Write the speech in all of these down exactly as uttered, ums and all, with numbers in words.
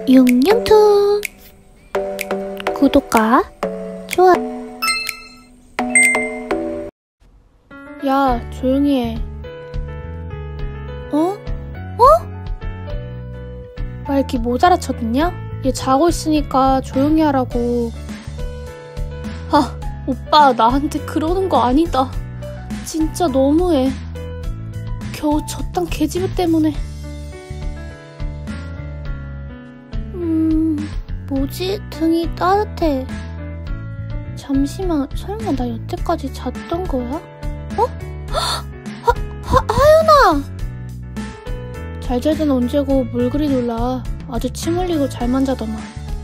융융툰 구독과 좋아요. 야, 조용히 해. 어? 어? 왜 이렇게 모자라쳤냐? 얘 자고 있으니까 조용히 하라고. 아, 오빠 나한테 그러는 거 아니다. 진짜 너무해. 겨우 저딴 계집애 때문에. 음... 뭐지? 등이 따뜻해. 잠시만, 설마 나 여태까지 잤던 거야? 어? 하, 하, 하윤아! 잘 잘 때는 언제고 뭘 그리 놀라. 아주 침 흘리고 잘만 자더만.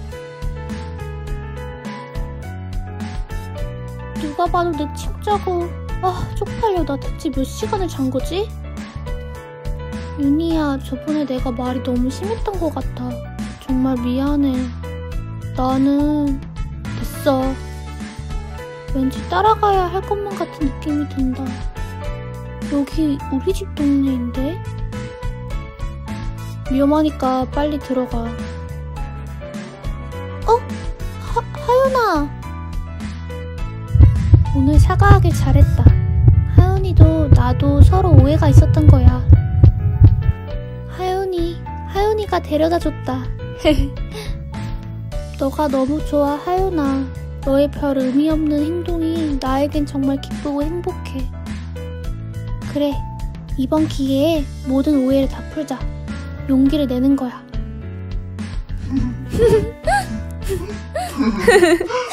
누가 봐도 내 침 자고. 아, 쪽팔려. 나 대체 몇 시간을 잔 거지? 윤희야, 저번에 내가 말이 너무 심했던 것 같아. 정말 미안해. 나는 됐어. 왠지 따라가야 할 것만 같은 느낌이 든다. 여기 우리 집 동네인데? 위험하니까 빨리 들어가. 어? 하, 하윤아. 오늘 사과하길 잘했다. 하윤이도 나도 서로 오해가 있었던 거야. 하윤이, 하윤이가 데려다줬다. 너가 너무 좋아, 하윤아. 너의 별 의미 없는 행동이 나에겐 정말 기쁘고 행복해. 그래, 이번 기회에 모든 오해를 다 풀자. 용기를 내는 거야.